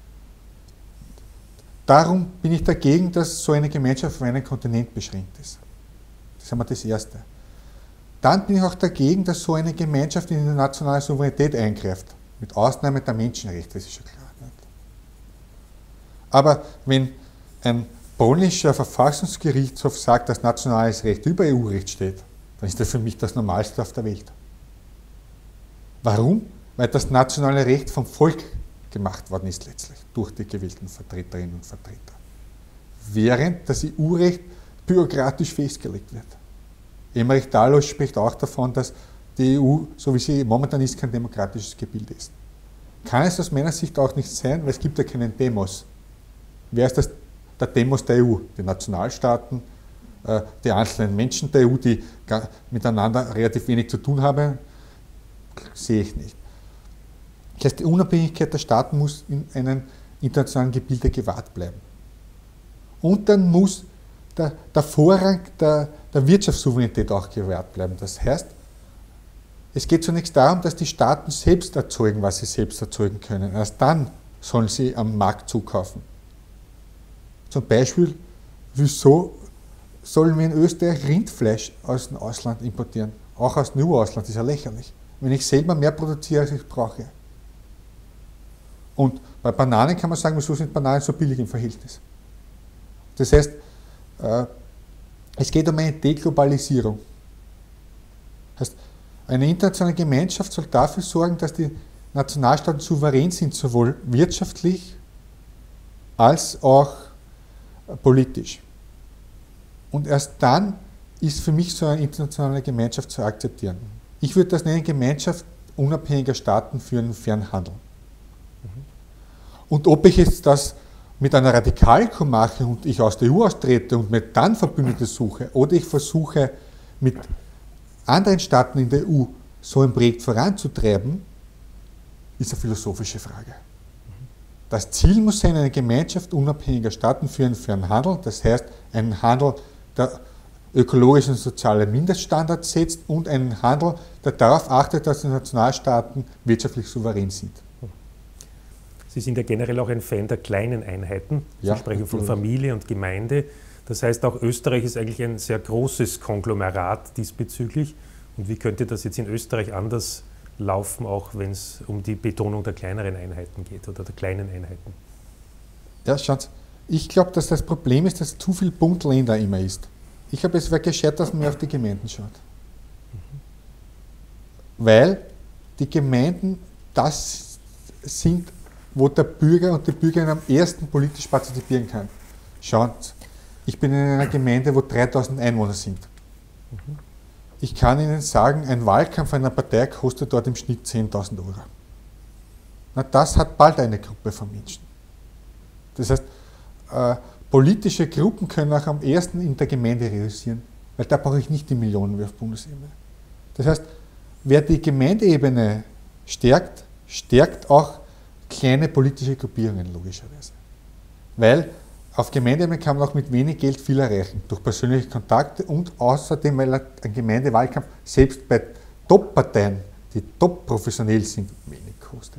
Speaker 2: Darum bin ich dagegen, dass so eine Gemeinschaft auf einen Kontinent beschränkt ist. Das ist einmal das Erste. Dann bin ich auch dagegen, dass so eine Gemeinschaft in die nationale Souveränität eingreift, mit Ausnahme der Menschenrechte, das ist schon klar. Aber wenn ein polnischer Verfassungsgerichtshof sagt, dass nationales Recht über EU-Recht steht, dann ist das für mich das Normalste auf der Welt. Warum? Weil das nationale Recht vom Volk gemacht worden ist letztlich, durch die gewählten Vertreterinnen und Vertreter. Während das EU-Recht bürokratisch festgelegt wird. Emmerich Dalos spricht auch davon, dass die EU, so wie sie momentan ist, kein demokratisches Gebilde ist. Kann es aus meiner Sicht auch nicht sein, weil es gibt ja keinen Demos. Wer ist das? Der Demos der EU? Die Nationalstaaten, die einzelnen Menschen der EU, die miteinander relativ wenig zu tun haben, sehe ich nicht. Das heißt, die Unabhängigkeit der Staaten muss in einem internationalen Gebilde gewahrt bleiben. Und dann muss der Vorrang der Wirtschaftssouveränität auch gewahrt bleiben. Das heißt, es geht zunächst darum, dass die Staaten selbst erzeugen, was sie selbst erzeugen können. Erst dann sollen sie am Markt zukaufen. Zum Beispiel, wieso sollen wir in Österreich Rindfleisch aus dem Ausland importieren? Auch aus dem EU-Ausland, das ist ja lächerlich. Wenn ich selber mehr produziere, als ich brauche. Und bei Bananen kann man sagen, wieso sind Bananen so billig im Verhältnis? Das heißt, es geht um eine Deglobalisierung. Das heißt, eine internationale Gemeinschaft soll dafür sorgen, dass die Nationalstaaten souverän sind, sowohl wirtschaftlich als auch politisch. Und erst dann ist für mich so eine internationale Gemeinschaft zu akzeptieren. Ich würde das nennen Gemeinschaft unabhängiger Staaten für einen fairen Handel. Und ob ich jetzt das mit einer Radikalko mache und ich aus der EU austrete und mir dann Verbündete suche, oder ich versuche mit anderen Staaten in der EU so ein Projekt voranzutreiben, ist eine philosophische Frage. Das Ziel muss sein, eine Gemeinschaft unabhängiger Staaten für einen fairen Handel, das heißt einen Handel, der ökologische und soziale Mindeststandards setzt und einen Handel, der darauf achtet, dass die Nationalstaaten wirtschaftlich souverän sind.
Speaker 1: Sie sind ja generell auch ein Fan der kleinen Einheiten. Sie sprechen von Familie und Gemeinde. Das heißt, auch Österreich ist eigentlich ein sehr großes Konglomerat diesbezüglich. Und wie könnte das jetzt in Österreich anders laufen, auch wenn es um die Betonung der kleineren Einheiten geht oder der kleinen Einheiten.
Speaker 2: Ja, schauen Sie, ich glaube, dass das Problem ist, dass zu viel Bund-Länder immer ist. Ich glaube, es wäre gescheit, dass man mehr auf die Gemeinden schaut. Weil die Gemeinden das sind, wo der Bürger und die Bürgerin am ersten politisch partizipieren kann. Schauen Sie, ich bin in einer Gemeinde, wo 3000 Einwohner sind. Ich kann Ihnen sagen, ein Wahlkampf einer Partei kostet dort im Schnitt 10.000 Euro. Na, das hat bald eine Gruppe von Menschen. Das heißt, politische Gruppen können auch am ersten in der Gemeinde realisieren, weil da brauche ich nicht die Millionen wie auf Bundesebene. Das heißt, wer die Gemeindeebene stärkt, stärkt auch kleine politische Gruppierungen logischerweise. Weil auf Gemeindeebene kann man auch mit wenig Geld viel erreichen, durch persönliche Kontakte und außerdem, weil ein Gemeindewahlkampf selbst bei Top-Parteien, die top-professionell sind, wenig kostet.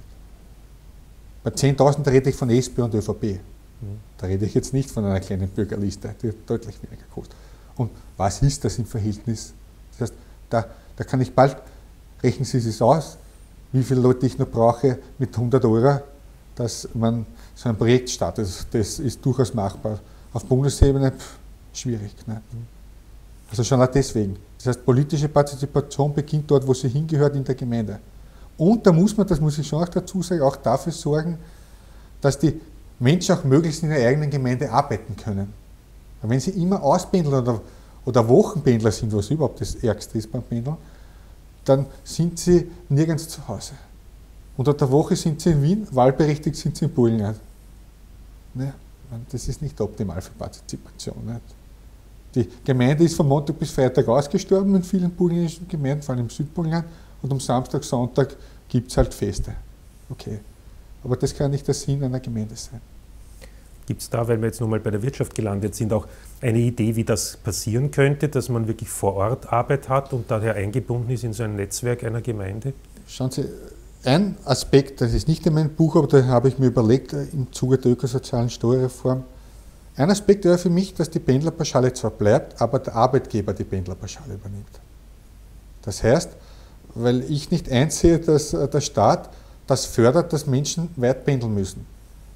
Speaker 2: Bei 10.000 rede ich von SP und ÖVP. Da rede ich jetzt nicht von einer kleinen Bürgerliste, die deutlich weniger kostet. Und was ist das im Verhältnis? Das heißt, da kann ich bald, rechnen Sie es aus, wie viele Leute ich noch brauche mit 100 Euro, dass man so ein Projekt startet. Das ist durchaus machbar. Auf Bundesebene schwierig. Ne? Also schon auch deswegen. Das heißt, politische Partizipation beginnt dort, wo sie hingehört, in der Gemeinde. Und da muss man, das muss ich schon auch dazu sagen, auch dafür sorgen, dass die Menschen auch möglichst in der eigenen Gemeinde arbeiten können. Und wenn sie immer Auspendler oder Wochenpendler sind, was überhaupt das Ärgste ist beim Pendeln, dann sind sie nirgends zu Hause. Unter der Woche sind sie in Wien, wahlberechtigt sind sie in Burgenland. Ne? Das ist nicht optimal für Partizipation. Nicht? Die Gemeinde ist von Montag bis Freitag ausgestorben in vielen burgenländischen Gemeinden, vor allem im Südburgenland, und am Samstag, Sonntag gibt es halt Feste. Okay. Aber das kann nicht der Sinn einer Gemeinde sein.
Speaker 1: Gibt es da, weil wir jetzt nochmal bei der Wirtschaft gelandet sind, auch eine Idee, wie das passieren könnte, dass man wirklich vor Ort Arbeit hat und daher eingebunden ist in so ein Netzwerk einer Gemeinde?
Speaker 2: Schauen Sie, ein Aspekt, das ist nicht in meinem Buch, aber da habe ich mir überlegt, im Zuge der ökosozialen Steuerreform, ein Aspekt wäre für mich, dass die Pendlerpauschale zwar bleibt, aber der Arbeitgeber die Pendlerpauschale übernimmt. Das heißt, weil ich nicht einsehe, dass der Staat das fördert, dass Menschen weit pendeln müssen.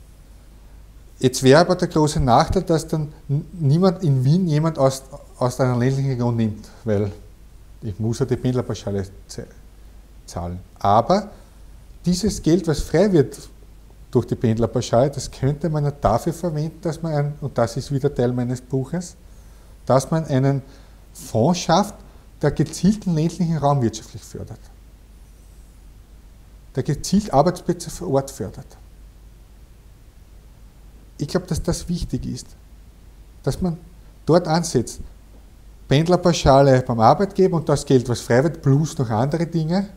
Speaker 2: Jetzt wäre aber der große Nachteil, dass dann niemand in Wien jemand aus einer ländlichen Region nimmt, weil ich muss ja die Pendlerpauschale zahlen. Aber dieses Geld, was frei wird durch die Pendlerpauschale, das könnte man ja dafür verwenden, dass man, und das ist wieder Teil meines Buches, dass man einen Fonds schafft, der gezielten ländlichen Raum wirtschaftlich fördert. Der gezielt Arbeitsplätze vor Ort fördert. Ich glaube, dass das wichtig ist, dass man dort ansetzt. Pendlerpauschale beim Arbeitgeber und das Geld, was frei wird, plus noch andere Dinge,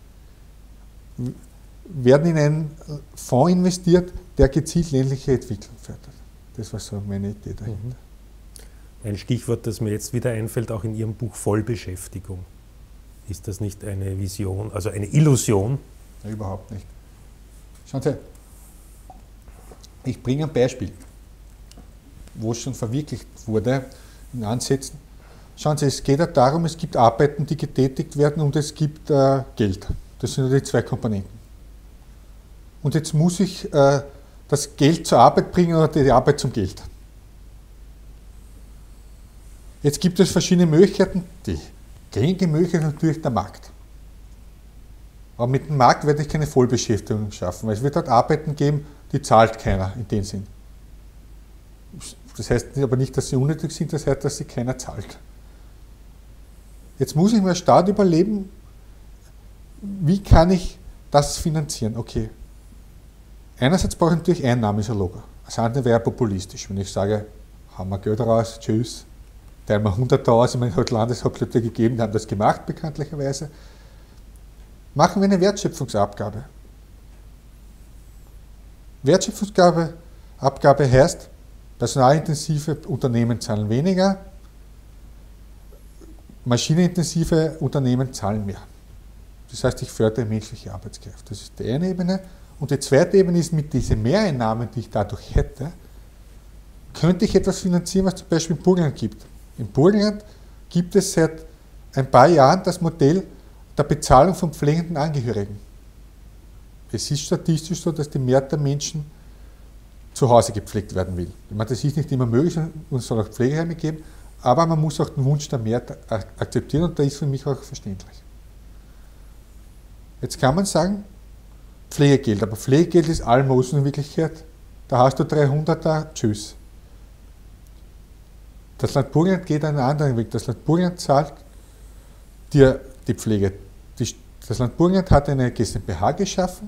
Speaker 2: werden in einen Fonds investiert, der gezielt ländliche Entwicklung fördert. Das war so meine Idee dahinter.
Speaker 1: Ein Stichwort, das mir jetzt wieder einfällt, auch in Ihrem Buch Vollbeschäftigung. Ist das nicht eine Vision, also eine Illusion?
Speaker 2: Ja, überhaupt nicht. Schauen Sie, ich bringe ein Beispiel, wo es schon verwirklicht wurde in Ansätzen. Schauen Sie, es geht ja darum, es gibt Arbeiten, die getätigt werden und es gibt Geld. Das sind ja die zwei Komponenten. Und jetzt muss ich das Geld zur Arbeit bringen oder die Arbeit zum Geld. Jetzt gibt es verschiedene Möglichkeiten. Die gängige Möglichkeit ist natürlich der Markt. Aber mit dem Markt werde ich keine Vollbeschäftigung schaffen, weil es wird dort Arbeiten geben, die zahlt keiner in dem Sinn. Das heißt aber nicht, dass sie unnötig sind, das heißt, dass sie keiner zahlt. Jetzt muss ich mir als Staat überlegen, wie kann ich das finanzieren? Okay. Einerseits brauche ich natürlich Einnahmen, ist ein Logo. Das andere wäre populistisch, wenn ich sage, haben wir Geld raus, tschüss, teilen wir 100.000, man hat Landeshauptleute gegeben, die haben das gemacht, bekanntlicherweise. Machen wir eine Wertschöpfungsabgabe. Wertschöpfungsabgabe heißt, personalintensive Unternehmen zahlen weniger, maschinenintensive Unternehmen zahlen mehr. Das heißt, ich fördere menschliche Arbeitskräfte. Das ist die eine Ebene. Und die zweite Ebene ist, mit diesen Mehreinnahmen, die ich dadurch hätte, könnte ich etwas finanzieren, was zum Beispiel im Burgenland gibt. Im Burgenland gibt es seit ein paar Jahren das Modell, der Bezahlung von pflegenden Angehörigen. Es ist statistisch so, dass die Mehrheit der Menschen zu Hause gepflegt werden will. Ich meine, das ist nicht immer möglich und es soll auch Pflegeheime geben, aber man muss auch den Wunsch der Mehrheit akzeptieren und der ist für mich auch verständlich. Jetzt kann man sagen, Pflegegeld, aber Pflegegeld ist Almosen in Wirklichkeit. Da hast du 300er, tschüss. Das Land Burgenland geht einen anderen Weg. Das Land Burgenland zahlt dir die Pflege. Das Land Burgenland hat eine GmbH geschaffen,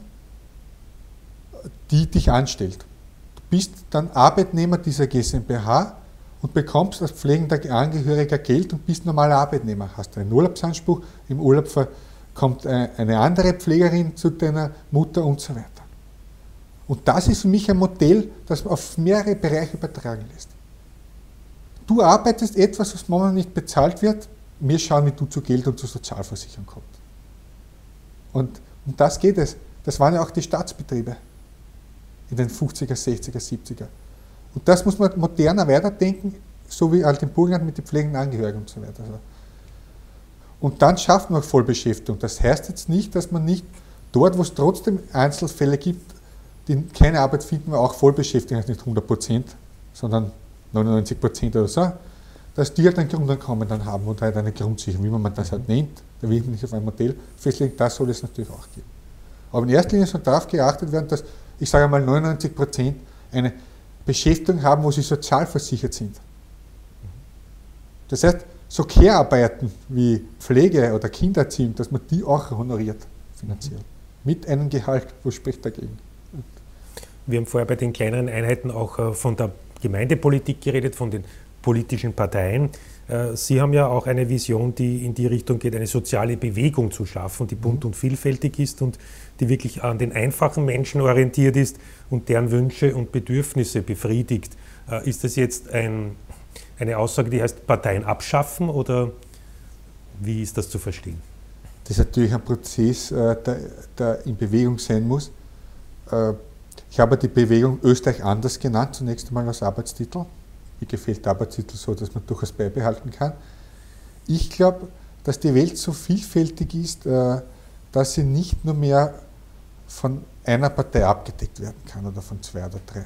Speaker 2: die dich anstellt. Du bist dann Arbeitnehmer dieser GmbH und bekommst als pflegender Angehöriger Geld und bist normaler Arbeitnehmer. Hast einen Urlaubsanspruch, im Urlaub kommt eine andere Pflegerin zu deiner Mutter und so weiter. Und das ist für mich ein Modell, das man auf mehrere Bereiche übertragen lässt. Du arbeitest etwas, was momentan nicht bezahlt wird, wir schauen, wie du zu Geld und zur Sozialversicherung kommst. Und um das geht es. Das waren ja auch die Staatsbetriebe in den 50er, 60er, 70er. Und das muss man moderner weiterdenken, so wie halt im Burgenland mit den pflegenden Angehörigen und so weiter. Und dann schafft man auch Vollbeschäftigung. Das heißt jetzt nicht, dass man nicht dort, wo es trotzdem Einzelfälle gibt, die keine Arbeit finden, auch Vollbeschäftigung, also nicht 100%, sondern 99% oder so, dass die halt ein Grundeinkommen dann haben und halt eine Grundsicherung, wie man das halt nennt. Da will ich nicht auf ein Modell festlegen, das soll es natürlich auch geben. Aber in erster Linie soll darauf geachtet werden, dass, ich sage einmal, 99% eine Beschäftigung haben, wo sie sozialversichert sind. Das heißt, so Care-Arbeiten wie Pflege oder Kindererziehung, dass man die auch honoriert finanziell. Mit einem Gehalt, wo spricht dagegen?
Speaker 1: Wir haben vorher bei den kleineren Einheiten auch von der Gemeindepolitik geredet, von den politischen Parteien. Sie haben ja auch eine Vision, die in die Richtung geht, eine soziale Bewegung zu schaffen, die bunt und vielfältig ist und die wirklich an den einfachen Menschen orientiert ist und deren Wünsche und Bedürfnisse befriedigt. Ist das jetzt eine Aussage, die heißt Parteien abschaffen oder wie ist das zu verstehen?
Speaker 2: Das ist natürlich ein Prozess, der in Bewegung sein muss. Ich habe die Bewegung Österreich anders genannt, zunächst einmal als Arbeitstitel. Mir gefällt der Arbeitstitel so, dass man durchaus beibehalten kann. Ich glaube, dass die Welt so vielfältig ist, dass sie nicht nur mehr von einer Partei abgedeckt werden kann oder von zwei oder drei.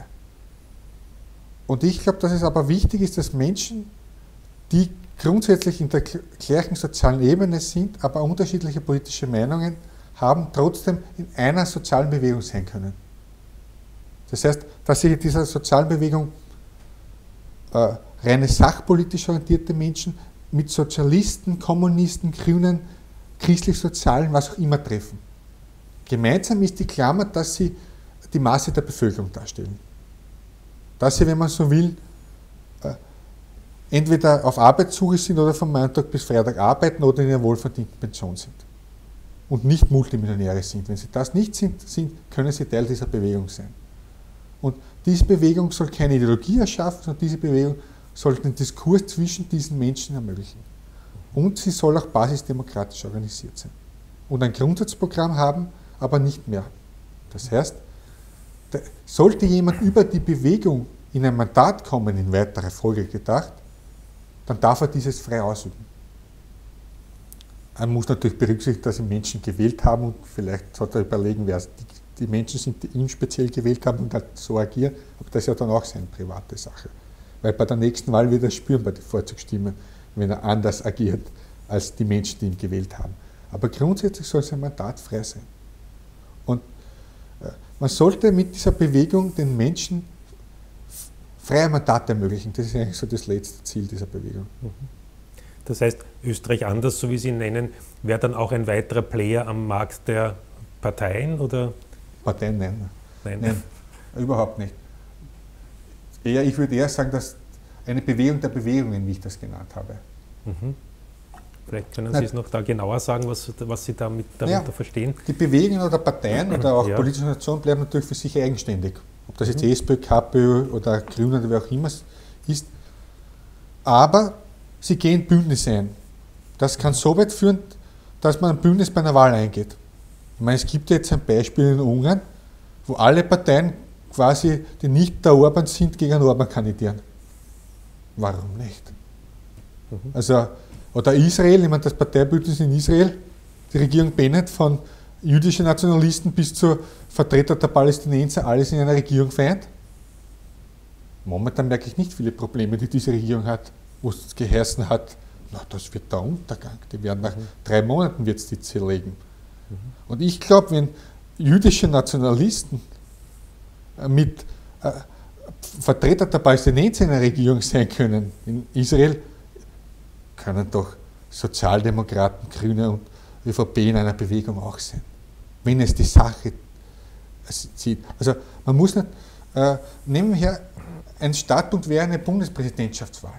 Speaker 2: Und ich glaube, dass es aber wichtig ist, dass Menschen, die grundsätzlich in der gleichen sozialen Ebene sind, aber unterschiedliche politische Meinungen haben, trotzdem in einer sozialen Bewegung sein können. Das heißt, dass sich in dieser sozialen Bewegung reine sachpolitisch orientierte Menschen mit Sozialisten, Kommunisten, Grünen, christlich-sozialen, was auch immer treffen. Gemeinsam ist die Klammer, dass sie die Masse der Bevölkerung darstellen. Dass sie, wenn man so will, entweder auf Arbeitssuche sind oder von Montag bis Freitag arbeiten oder in einer wohlverdienten Pension sind. Und nicht Multimillionäre sind. Wenn sie das nicht sind, können sie Teil dieser Bewegung sein. Und diese Bewegung soll keine Ideologie erschaffen, sondern diese Bewegung soll den Diskurs zwischen diesen Menschen ermöglichen. Und sie soll auch basisdemokratisch organisiert sein. Und ein Grundsatzprogramm haben, aber nicht mehr. Das heißt, sollte jemand über die Bewegung in ein Mandat kommen, in weiterer Folge gedacht, dann darf er dieses frei ausüben. Er muss natürlich berücksichtigen, dass ihn Menschen gewählt haben und vielleicht sollte er überlegen, wer die Menschen sind, die ihn speziell gewählt haben und halt so agieren, aber das ist ja dann auch seine private Sache. Weil bei der nächsten Wahl wird er spüren bei den Vorzugsstimmen, wenn er anders agiert als die Menschen, die ihn gewählt haben. Aber grundsätzlich soll sein Mandat frei sein. Und man sollte mit dieser Bewegung den Menschen freie Mandate ermöglichen. Das ist eigentlich so das letzte Ziel dieser Bewegung.
Speaker 1: Das heißt, Österreich anders, so wie Sie ihn nennen, wäre dann auch ein weiterer Player am Markt der Parteien? Oder?
Speaker 2: Parteien, nein. Nein, überhaupt nicht. Ich würde eher sagen, dass eine Bewegung der Bewegungen, wie ich das genannt habe.
Speaker 1: Vielleicht können Sie es noch da genauer sagen, was Sie damit darunter verstehen. Die
Speaker 2: Bewegungen oder Parteien oder auch politische Organisationen bleiben natürlich für sich eigenständig. Ob das jetzt SPÖ, KPÖ oder Grüne oder wer auch immer ist. Aber sie gehen Bündnisse ein. Das kann so weit führen, dass man ein Bündnis bei einer Wahl eingeht. Ich meine, es gibt jetzt ein Beispiel in Ungarn, wo alle Parteien quasi, die nicht der Orban sind, gegen Orban kandidieren. Warum nicht? Also, oder Israel, ich meine, das Parteibündnis in Israel, die Regierung Bennett von jüdischen Nationalisten bis zu Vertreter der Palästinenser, alles in einer Regierung vereint? Momentan merke ich nicht viele Probleme, die diese Regierung hat, wo es geheißen hat, na, das wird der Untergang, die werden nach 3 Monaten wird's die zerlegen. Und ich glaube, wenn jüdische Nationalisten mit Vertreter der Palästinenser in einer Regierung sein können, in Israel, können doch Sozialdemokraten, Grüne und ÖVP in einer Bewegung auch sein. Wenn es die Sache sieht. Also man muss nicht, nehmen wir her, ein Startpunkt wäre eine Bundespräsidentschaftswahl.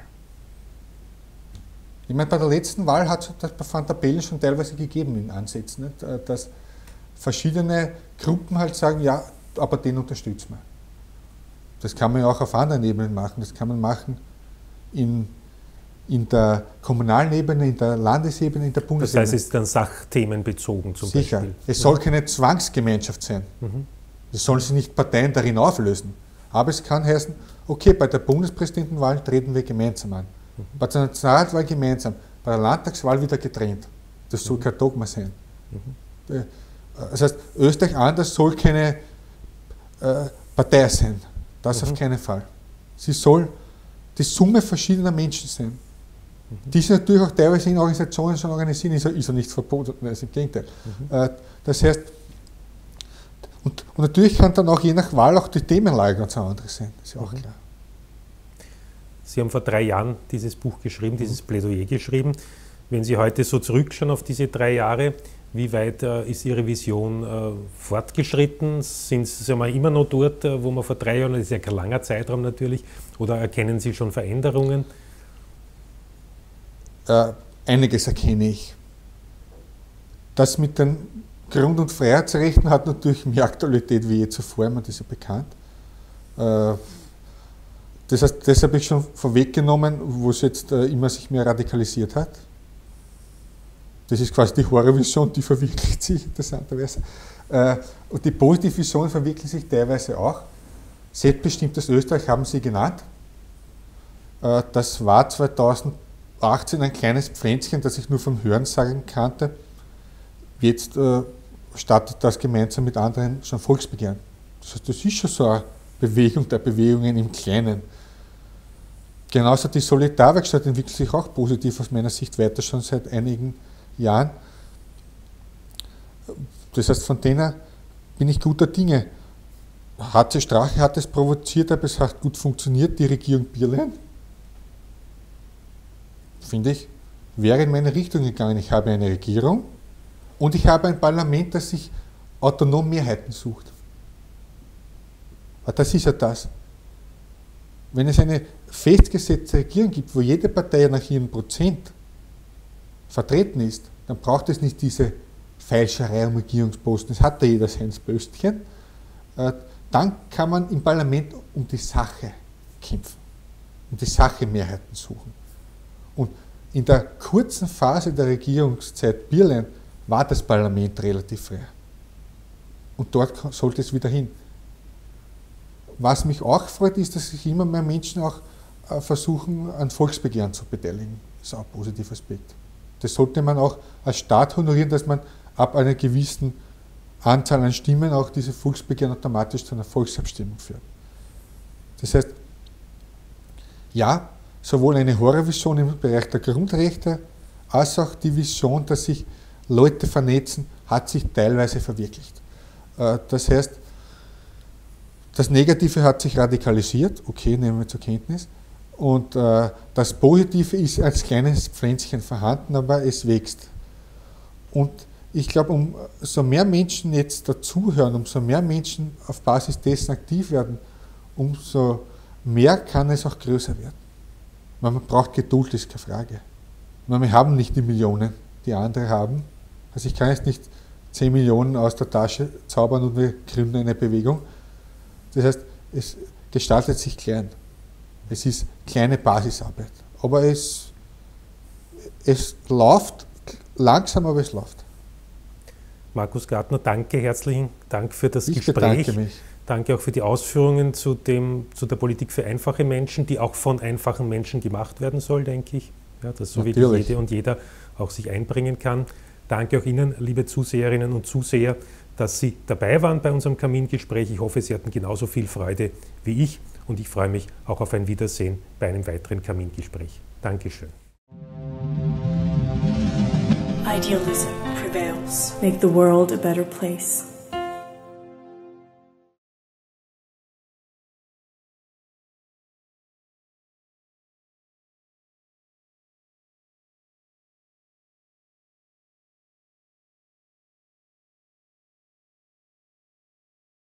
Speaker 2: Ich meine, bei der letzten Wahl hat es das bei Van der Bellen schon teilweise gegeben in Ansätzen, nicht? Dass verschiedene Gruppen halt sagen, ja, aber den unterstützen wir. Das kann man ja auch auf anderen Ebenen machen. Das kann man machen in der kommunalen Ebene, in der Landesebene, in der Bundesebene.
Speaker 1: Das heißt, es ist dann sachthemenbezogen zum
Speaker 2: Sicher.
Speaker 1: Beispiel.
Speaker 2: Es soll keine Zwangsgemeinschaft sein. Es sollen sich nicht Parteien darin auflösen. Aber es kann heißen, okay, bei der Bundespräsidentenwahl treten wir gemeinsam an. Bei der Nationalratswahl gemeinsam, bei der Landtagswahl wieder getrennt. Das soll kein Dogma sein. Das heißt, Österreich anders soll keine Partei sein. Das auf keinen Fall. Sie soll die Summe verschiedener Menschen sein. Die sich natürlich auch teilweise in Organisationen schon organisieren, ist ja nicht verboten, also im Gegenteil. Das heißt, und natürlich kann dann auch je nach Wahl auch die Themenlage ganz andere sein, das ist ja auch klar.
Speaker 1: Sie haben vor 3 Jahren dieses Buch geschrieben, dieses Plädoyer geschrieben. Wenn Sie heute so zurückschauen auf diese 3 Jahre, wie weit ist Ihre Vision fortgeschritten? Sind Sie immer noch dort, wo man vor 3 Jahren, das ist ja kein langer Zeitraum natürlich, oder erkennen Sie schon Veränderungen?
Speaker 2: Einiges erkenne ich. Das mit den Grund- und Freiheitsrechten hat natürlich mehr Aktualität wie je zuvor, das ist ja bekannt. Das heißt, das habe ich schon vorweggenommen, wo es jetzt immer sich mehr radikalisiert hat. Das ist quasi die Horrorvision, die verwirklicht sich interessanterweise. Und die positive Vision verwirklicht sich teilweise auch. Selbstbestimmtes Österreich haben Sie genannt. Das war 2018 ein kleines Pflänzchen, das ich nur vom Hörensagen kannte. Jetzt startet das gemeinsam mit anderen schon Volksbegehren. Das heißt, das ist schon so eine Bewegung der Bewegungen im Kleinen. Genauso die Solidarwerkstatt entwickelt sich auch positiv aus meiner Sicht weiter, schon seit einigen Jahren. Das heißt, von denen bin ich guter Dinge. HC Strache hat es provoziert, aber es hat gut funktioniert, die Regierung Bierlein. Finde ich, wäre in meine Richtung gegangen. Ich habe eine Regierung und ich habe ein Parlament, das sich autonom Mehrheiten sucht. Das ist ja das. Wenn es eine festgesetzte Regierung gibt, wo jede Partei nach ihrem Prozent vertreten ist, dann braucht es nicht diese Feilscherei um Regierungsposten. Es hat ja jeder sein Böstchen. Dann kann man im Parlament um die Sache kämpfen, um die Sache Mehrheiten suchen. Und in der kurzen Phase der Regierungszeit Bierlein war das Parlament relativ frei. Und dort sollte es wieder hin. Was mich auch freut, ist, dass sich immer mehr Menschen auch versuchen, an Volksbegehren zu beteiligen. Das ist auch ein positiver Aspekt. Das sollte man auch als Staat honorieren, dass man ab einer gewissen Anzahl an Stimmen auch diese Volksbegehren automatisch zu einer Volksabstimmung führt. Das heißt, ja, sowohl eine Horrorvision im Bereich der Grundrechte als auch die Vision, dass sich Leute vernetzen, hat sich teilweise verwirklicht. Das heißt, das Negative hat sich radikalisiert, okay, nehmen wir zur Kenntnis, und das Positive ist als kleines Pflänzchen vorhanden, aber es wächst. Und ich glaube, umso mehr Menschen jetzt dazuhören, umso mehr Menschen auf Basis dessen aktiv werden, umso mehr kann es auch größer werden. Man braucht Geduld, ist keine Frage. Wir haben nicht die Millionen, die andere haben. Also ich kann jetzt nicht 10 Millionen aus der Tasche zaubern und wir gründen eine Bewegung. Das heißt, es gestaltet sich klein. Es ist kleine Basisarbeit. Aber es läuft langsam, aber es läuft.
Speaker 1: Markus Gartner, danke, herzlichen Dank für das Gespräch.
Speaker 2: Bedanke mich.
Speaker 1: Danke auch für die Ausführungen zu der Politik für einfache Menschen, die auch von einfachen Menschen gemacht werden soll, denke ich. Ja, dass so wirklich jede und jeder auch sich einbringen kann. Danke auch Ihnen, liebe Zuseherinnen und Zuseher, dass Sie dabei waren bei unserem Kamingespräch. Ich hoffe, Sie hatten genauso viel Freude wie ich und ich freue mich auch auf ein Wiedersehen bei einem weiteren Kamingespräch. Dankeschön.
Speaker 3: Idealism prevails. Make the world a better place.